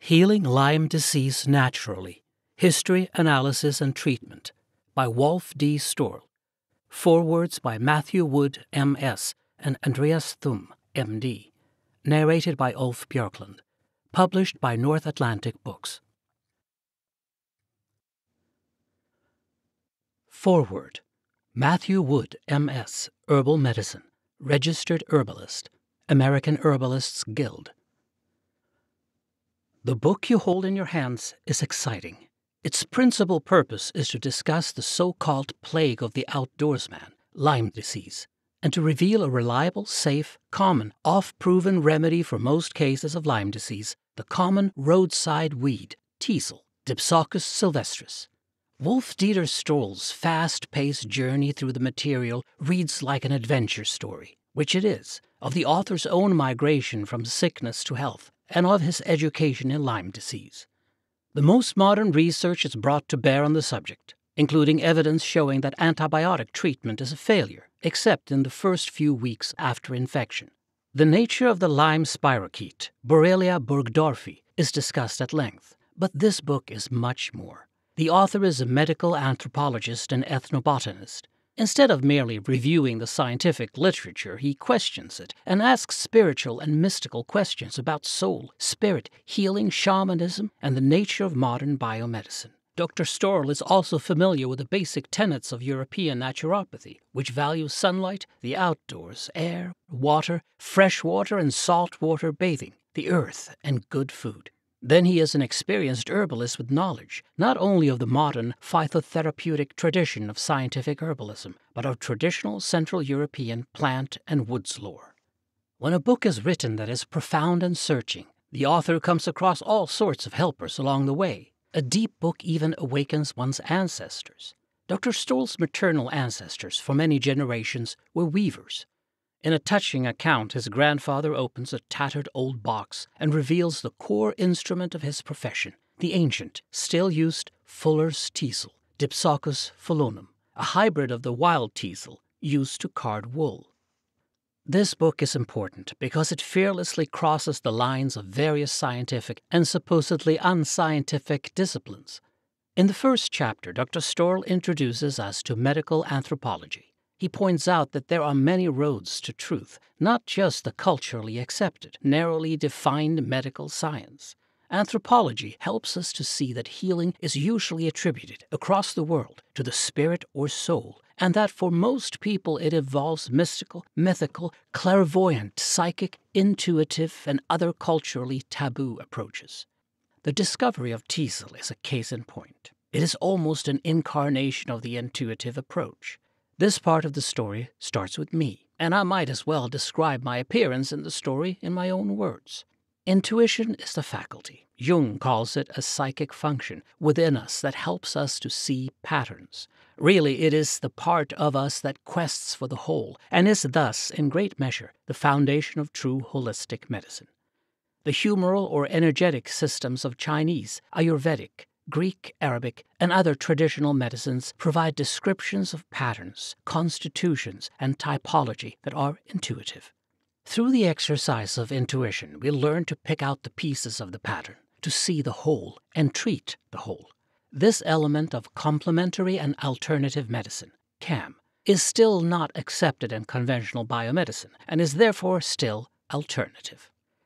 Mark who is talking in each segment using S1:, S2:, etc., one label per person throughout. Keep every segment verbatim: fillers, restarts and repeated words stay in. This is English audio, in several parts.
S1: Healing Lyme Disease Naturally, History, Analysis, and Treatment by Ulf D. Storl. Forewords by Matthew Wood, M S and Andreas Thum, M D. Narrated by Ulf Bjorklund. Published by North Atlantic Books. Foreword. Matthew Wood, M S, Herbal Medicine, Registered Herbalist, American Herbalists Guild. The book you hold in your hands is exciting. Its principal purpose is to discuss the so-called plague of the outdoorsman, Lyme disease, and to reveal a reliable, safe, common, oft-proven remedy for most cases of Lyme disease, the common roadside weed, Teasel, Dipsacus sylvestris. Ulf-Dieter Storl's fast-paced journey through the material reads like an adventure story, which it is, of the author's own migration from sickness to health, and of his education in Lyme disease. The most modern research is brought to bear on the subject, including evidence showing that antibiotic treatment is a failure, except in the first few weeks after infection. The nature of the Lyme spirochete, Borrelia burgdorferi, is discussed at length, but this book is much more. The author is a medical anthropologist and ethnobotanist. Instead of merely reviewing the scientific literature, he questions it and asks spiritual and mystical questions about soul, spirit, healing, shamanism, and the nature of modern biomedicine. Doctor Storl is also familiar with the basic tenets of European naturopathy, which values sunlight, the outdoors, air, water, fresh water and salt water bathing, the earth, and good food. Then he is an experienced herbalist with knowledge, not only of the modern phytotherapeutic tradition of scientific herbalism, but of traditional Central European plant and woods lore. When a book is written that is profound and searching, the author comes across all sorts of helpers along the way. A deep book even awakens one's ancestors. Doctor Storl's maternal ancestors for many generations were weavers. In a touching account, his grandfather opens a tattered old box and reveals the core instrument of his profession, the ancient, still used fuller's teasel, Dipsacus phelonum, a hybrid of the wild teasel used to card wool. This book is important because it fearlessly crosses the lines of various scientific and supposedly unscientific disciplines. In the first chapter, Doctor Storl introduces us to medical anthropology. He points out that there are many roads to truth, not just the culturally accepted, narrowly defined medical science. Anthropology helps us to see that healing is usually attributed, across the world, to the spirit or soul, and that for most people it involves mystical, mythical, clairvoyant, psychic, intuitive, and other culturally taboo approaches. The discovery of Teasel is a case in point. It is almost an incarnation of the intuitive approach. This part of the story starts with me, and I might as well describe my appearance in the story in my own words. Intuition is the faculty. Jung calls it a psychic function within us that helps us to see patterns. Really, it is the part of us that quests for the whole, and is thus, in great measure, the foundation of true holistic medicine. The humoral or energetic systems of Chinese, Ayurvedic, Greek, Arabic, and other traditional medicines provide descriptions of patterns, constitutions, and typology that are intuitive. Through the exercise of intuition, we learn to pick out the pieces of the pattern, to see the whole, and treat the whole. This element of complementary and alternative medicine, C A M, is still not accepted in conventional biomedicine, and is therefore still alternative.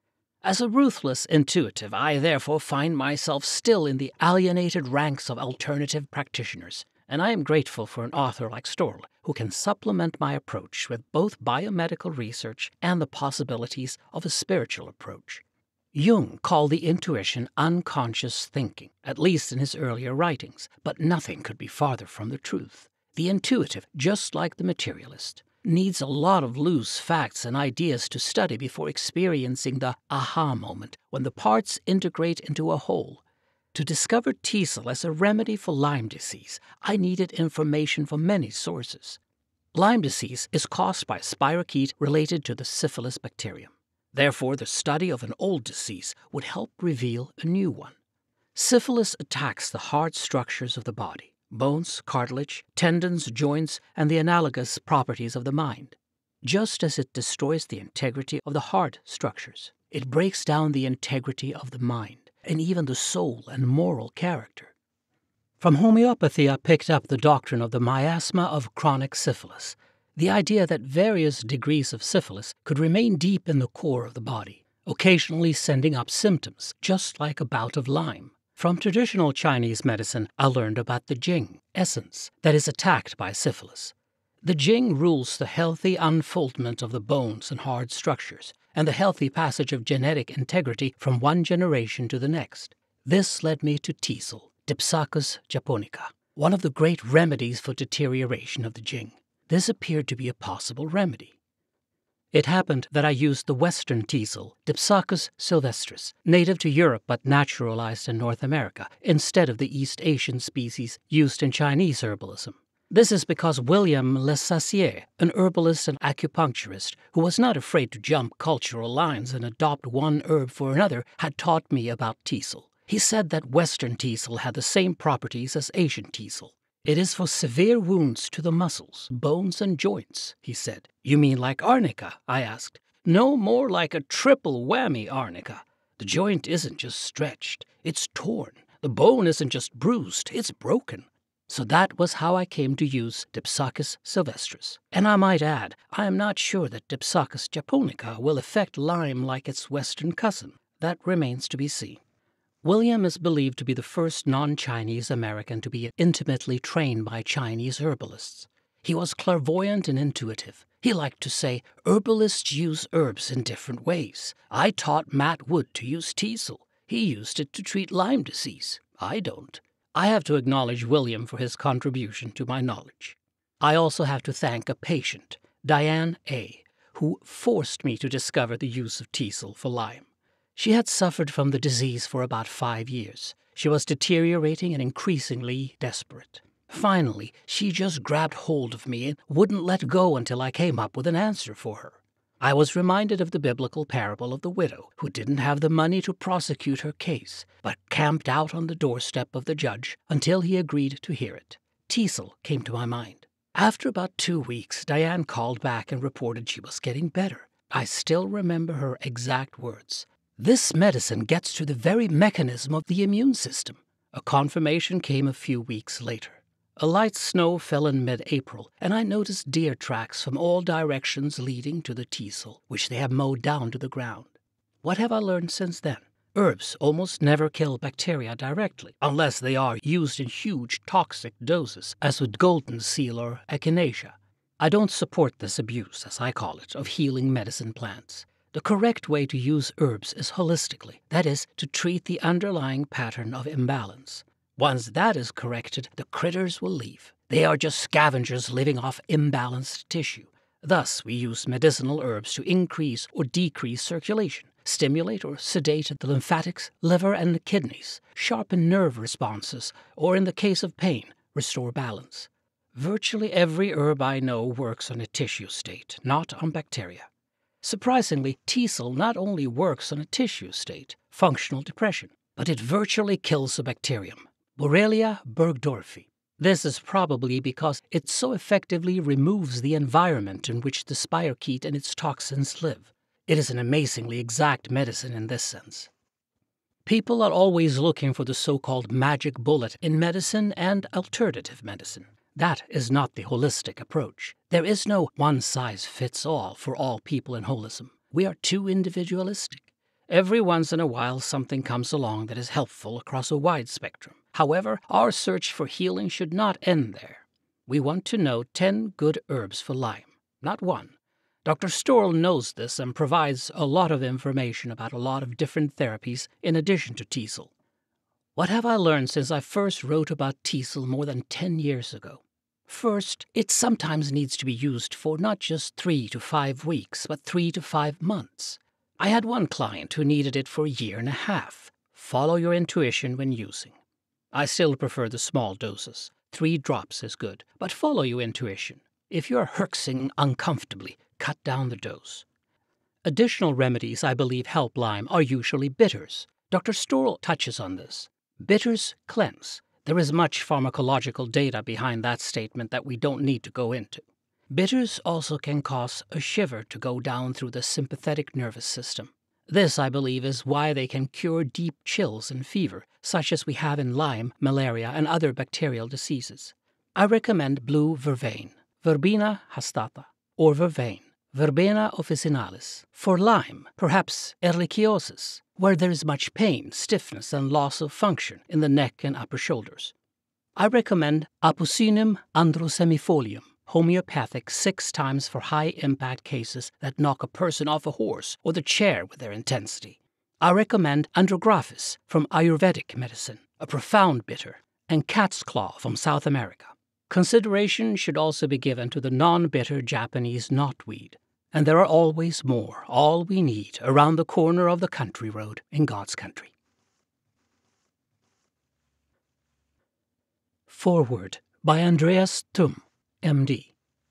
S1: As a ruthless intuitive, I therefore find myself still in the alienated ranks of alternative practitioners, and I am grateful for an author like Storl, who can supplement my approach with both biomedical research and the possibilities of a spiritual approach. Jung called the intuition unconscious thinking, at least in his earlier writings, but nothing could be farther from the truth. The intuitive, just like the materialist, needs a lot of loose facts and ideas to study before experiencing the aha moment, when the parts integrate into a whole. To discover Teasel as a remedy for Lyme disease, I needed information from many sources. Lyme disease is caused by a spirochete related to the syphilis bacterium. Therefore, the study of an old disease would help reveal a new one. Syphilis attacks the hard structures of the body, bones, cartilage, tendons, joints, and the analogous properties of the mind. Just as it destroys the integrity of the hard structures, it breaks down the integrity of the mind. and even the soul and moral character. From homeopathy, I picked up the doctrine of the miasma of chronic syphilis, the idea that various degrees of syphilis could remain deep in the core of the body, occasionally sending up symptoms, just like a bout of Lyme. From traditional Chinese medicine, I learned about the jing, essence, that is attacked by syphilis. The jing rules the healthy unfoldment of the bones and hard structures, and the healthy passage of genetic integrity from one generation to the next. This led me to Teasel, Dipsacus japonica, one of the great remedies for deterioration of the jing. This appeared to be a possible remedy. It happened that I used the Western Teasel, Dipsacus sylvestris, native to Europe but naturalized in North America, instead of the East Asian species used in Chinese herbalism. This is because William Lesassier, an herbalist and acupuncturist who was not afraid to jump cultural lines and adopt one herb for another, had taught me about Teasel. He said that Western Teasel had the same properties as Asian Teasel. It is for severe wounds to the muscles, bones, and joints, he said. You mean like arnica? I asked. No, more like a triple whammy arnica. The joint isn't just stretched, it's torn. The bone isn't just bruised, it's broken. So that was how I came to use Dipsacus sylvestris. And I might add, I am not sure that Dipsacus japonica will affect Lyme like its Western cousin. That remains to be seen. William is believed to be the first non-Chinese American to be intimately trained by Chinese herbalists. He was clairvoyant and intuitive. He liked to say, herbalists use herbs in different ways. I taught Matt Wood to use Teasel. He used it to treat Lyme disease. I don't. I have to acknowledge William for his contribution to my knowledge. I also have to thank a patient, Diane A., who forced me to discover the use of Teasel for Lyme. She had suffered from the disease for about five years. She was deteriorating and increasingly desperate. Finally, she just grabbed hold of me and wouldn't let go until I came up with an answer for her. I was reminded of the biblical parable of the widow who didn't have the money to prosecute her case, but camped out on the doorstep of the judge until he agreed to hear it. Teasel came to my mind. After about two weeks, Diane called back and reported she was getting better. I still remember her exact words. This medicine gets to the very mechanism of the immune system. A confirmation came a few weeks later. A light snow fell in mid-April, and I noticed deer tracks from all directions leading to the Teasel, which they have mowed down to the ground. What have I learned since then? Herbs almost never kill bacteria directly, unless they are used in huge toxic doses, as with golden seal or echinacea. I don't support this abuse, as I call it, of healing medicine plants. The correct way to use herbs is holistically, that is, to treat the underlying pattern of imbalance. Once that is corrected, the critters will leave. They are just scavengers living off imbalanced tissue. Thus, we use medicinal herbs to increase or decrease circulation, stimulate or sedate the lymphatics, liver, and the kidneys, sharpen nerve responses, or in the case of pain, restore balance. Virtually every herb I know works on a tissue state, not on bacteria. Surprisingly, Teasel not only works on a tissue state, functional depression, but it virtually kills a bacterium, Borrelia burgdorferi. This is probably because it so effectively removes the environment in which the spirochete and its toxins live. It is an amazingly exact medicine in this sense. People are always looking for the so-called magic bullet in medicine and alternative medicine. That is not the holistic approach. There is no one-size-fits-all for all people in holism. We are too individualistic. Every once in a while something comes along that is helpful across a wide spectrum. However, our search for healing should not end there. We want to know ten good herbs for Lyme, not one. Doctor Storl knows this and provides a lot of information about a lot of different therapies in addition to Teasel. What have I learned since I first wrote about Teasel more than ten years ago? First, it sometimes needs to be used for not just three to five weeks, but three to five months. I had one client who needed it for a year and a half. Follow your intuition when using. I still prefer the small doses. Three drops is good, but follow your intuition. If you're herxing uncomfortably, cut down the dose. Additional remedies I believe help Lyme are usually bitters. Doctor Storl touches on this. Bitters cleanse. There is much pharmacological data behind that statement that we don't need to go into. Bitters also can cause a shiver to go down through the sympathetic nervous system. This, I believe, is why they can cure deep chills and fever, such as we have in Lyme, malaria, and other bacterial diseases. I recommend blue vervain, Verbena hastata, or vervain, Verbena officinalis. For Lyme, perhaps ehrlichiosis, where there is much pain, stiffness, and loss of function in the neck and upper shoulders. I recommend Apocyninum androsemifolium, homeopathic six times for high-impact cases that knock a person off a horse or the chair with their intensity. I recommend Andrographis from Ayurvedic medicine, a profound bitter, and cat's claw from South America. Consideration should also be given to the non-bitter Japanese knotweed. And there are always more, all we need, around the corner of the country road in God's country. Foreword by Andreas Thum, M D.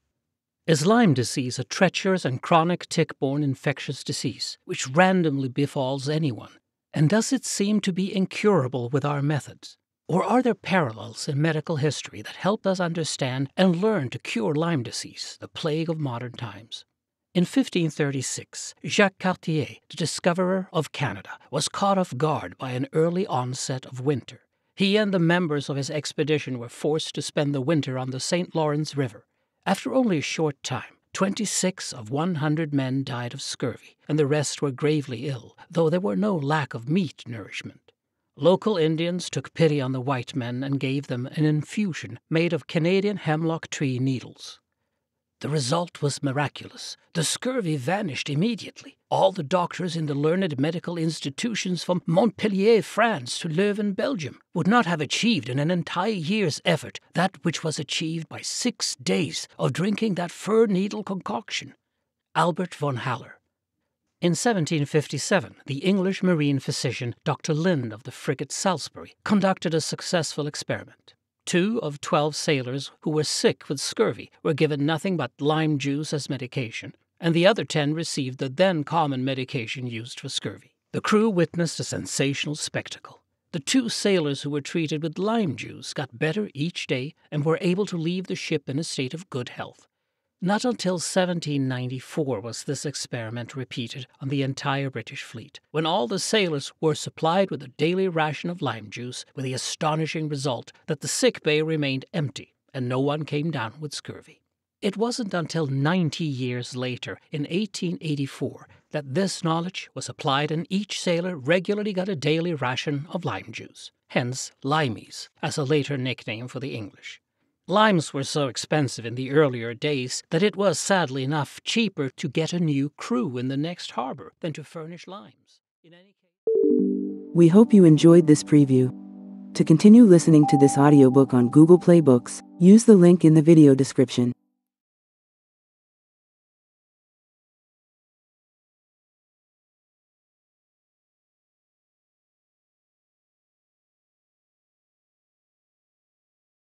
S1: Is Lyme disease a treacherous and chronic tick-borne infectious disease which randomly befalls anyone? And does it seem to be incurable with our methods? Or are there parallels in medical history that help us understand and learn to cure Lyme disease, the plague of modern times? In fifteen thirty-six, Jacques Cartier, the discoverer of Canada, was caught off guard by an early onset of winter. He and the members of his expedition were forced to spend the winter on the Saint Lawrence River. After only a short time, twenty-six of one hundred men died of scurvy, and the rest were gravely ill, though there were no lack of meat nourishment. Local Indians took pity on the white men and gave them an infusion made of Canadian hemlock tree needles. The result was miraculous. The scurvy vanished immediately. All the doctors in the learned medical institutions from Montpellier, France, to Leuven, Belgium, would not have achieved in an entire year's effort that which was achieved by six days of drinking that fir needle concoction. Albert von Haller. In seventeen fifty-seven, the English marine physician Doctor Lind of the frigate Salisbury conducted a successful experiment. Two of twelve sailors who were sick with scurvy were given nothing but lime juice as medication, and the other ten received the then common medication used for scurvy. The crew witnessed a sensational spectacle. The two sailors who were treated with lime juice got better each day and were able to leave the ship in a state of good health. Not until seventeen ninety-four was this experiment repeated on the entire British fleet, when all the sailors were supplied with a daily ration of lime juice, with the astonishing result that the sick bay remained empty and no one came down with scurvy. It wasn't until ninety years later, in eighteen eighty-four, that this knowledge was applied and each sailor regularly got a daily ration of lime juice, hence limeys, as a later nickname for the English. Limes were so expensive in the earlier days that it was, sadly enough, cheaper to get a new crew in the next harbor than to furnish limes. In any case...
S2: We hope you enjoyed this preview. To continue listening to this audiobook on Google Play Books, use the link in the video description.